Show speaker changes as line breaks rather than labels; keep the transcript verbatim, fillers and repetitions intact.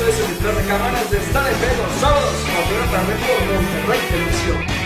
ustedes el detrás de cámaras de Stan F los sábados, cuatro de la tarde por Monterrey Televisión.